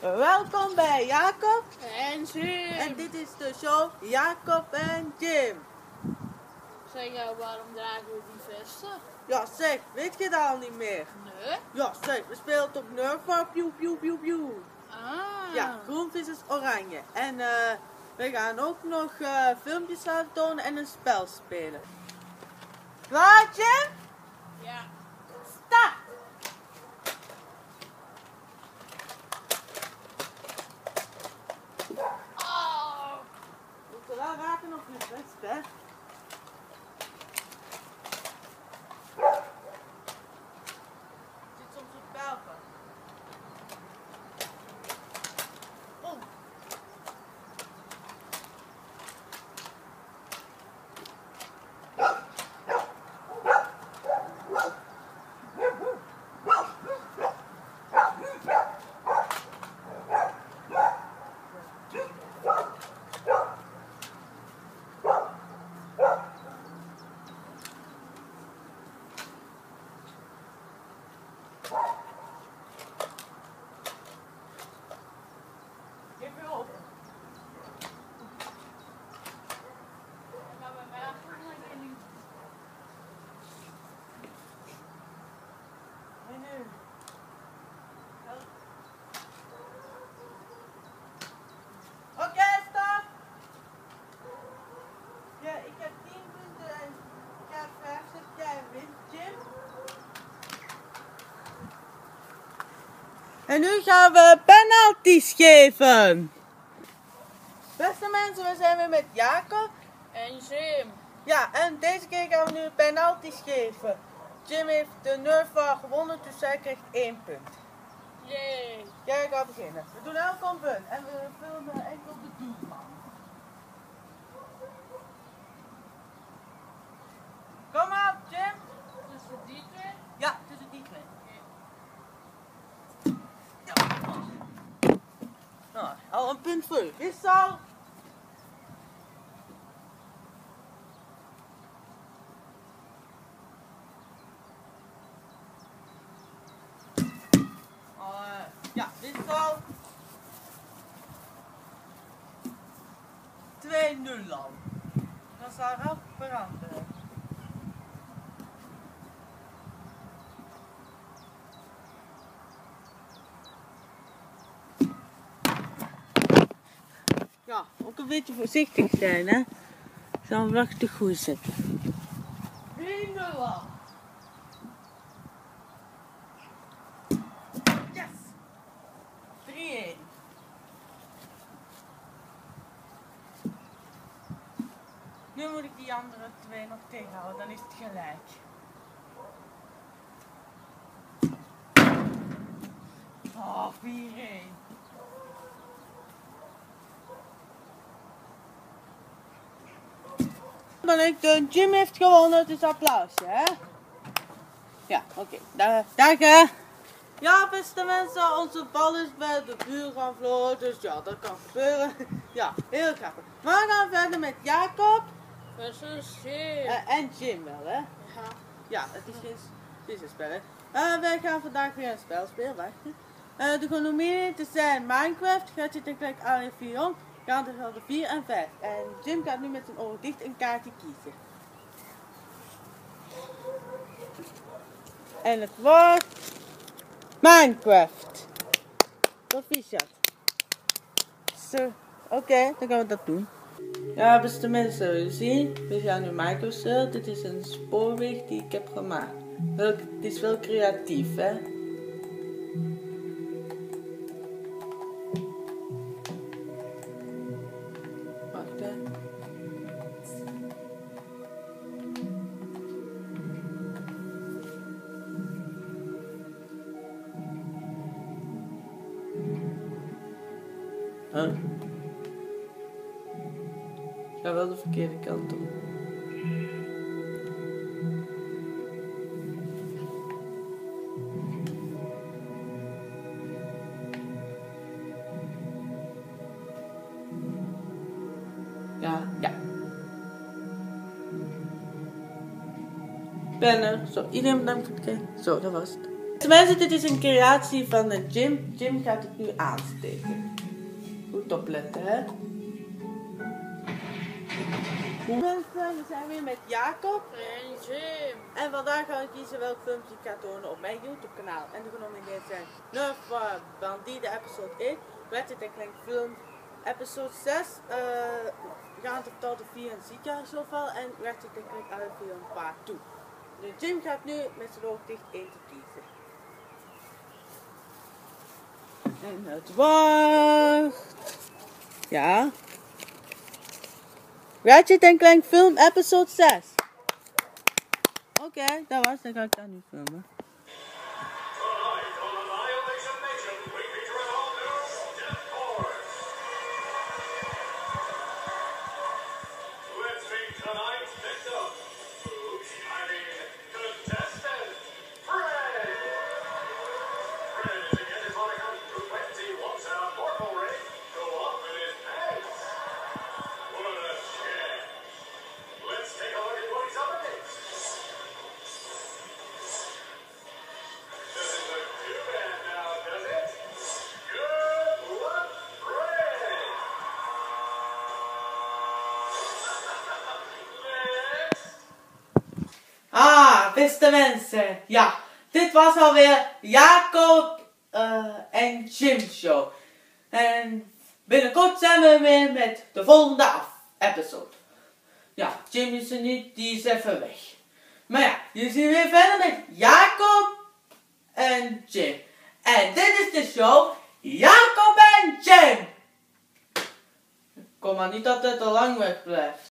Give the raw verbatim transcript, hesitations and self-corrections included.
Welkom bij Jacob en Jim. En dit is de show Jacob en Jim. Zeg jou, waarom dragen we die vesten? Ja zeg, weet je dat al niet meer? Nee. Ja zeg, we spelen op Nerf, piu piu piu piu. Ah. Ja, groenvis is oranje. En uh, we gaan ook nog uh, filmpjes laten tonen en een spel spelen. Klaar Jim? Ja. Start! Oh. Moet je wel raken op je vest, hè? Zit soms op pijlpen. Oh. Geef je op. En nu. Oké, okay, stop! Ja, ik heb tien punten en ik heb vijf, zet jij wint, Jim. En nu gaan we penalties geven. Beste mensen, we zijn weer met Jacob En Jim. Ja, en deze keer gaan we nu penalties geven. Jim heeft de Nerf War gewonnen, dus zij krijgt één punt. Yay. Jij gaat beginnen. We doen elk een punt en we filmen enkel de doelman. Kom op, Jim. Tussen die twee? Ja, tussen die twee. Ja. Nou, al een punt voor u. Wissel. Ja, wissel. twee nul al. Dat zal rap veranderen. Ja, ook een beetje voorzichtig zijn, hè. Zal hem te goed zitten. drie nul al. Yes! drie één. Nu moet ik die andere twee nog tegenhouden, dan is het gelijk. Oh, vier één. Dan ik de Jim heeft gewonnen, dus applausje, hè? Ja, oké. Okay. Dag, hè? Ja, beste mensen, onze bal is bij de buur gaan vlogen, dus ja, dat kan gebeuren. Ja, heel grappig. Maar we gaan verder met Jacob. Versus Jim. Uh, en Jim wel, hè? Ja. Ja, het is geen, het is een spel, hè? Uh, wij gaan vandaag weer een spel spelen, wacht. Uh, de genomineerden zijn Minecraft, Gadget en Click, Alien Fion, gaan er de vier en vijf. En Jim gaat nu met zijn ogen dicht een kaartje kiezen. En het wordt Minecraft. Proficiat. Zo, oké, okay, dan gaan we dat doen. Ja, beste mensen, jullie zien, we gaan nu Minecraft spelen. Dit is een spoorweg die ik heb gemaakt. Het is wel creatief, hè? Wacht, hè. Huh? Ik ga wel de verkeerde kant op. Ja, ja. Ben er. Zo, iedereen bedankt voor het kijken. Zo, dat was het. Mensen, dit is een creatie van de Jim. Jim gaat het nu aansteken. Goed opletten, hè. Mensen, we zijn weer met Jacob. En Jim. En vandaag gaan we kiezen welk filmpje ik ga tonen op mijn YouTube kanaal. En de genomineerd zijn Nerf Bandida episode één, Ratchet en Clank film episode zes, uh, Gaande Vertaalde vier en Ziekenhuisopval en Ratchet en Clank uit film part twee. Dus Jim gaat nu met zijn oog dicht één te kiezen. En het wacht. Ja. Ratchet en Clank film episode zes. Oké, okay, dat was, dan ga ik dat nu filmen. Ah, beste mensen. Ja, dit was alweer Jacob uh, en Jim show. En binnenkort zijn we weer met de volgende af episode. Ja, Jim is er niet, die is even weg. Maar ja, jullie zien weer verder met Jacob en Jim. En dit is de show Jacob en Jim. Kom maar niet dat het te lang weg blijft.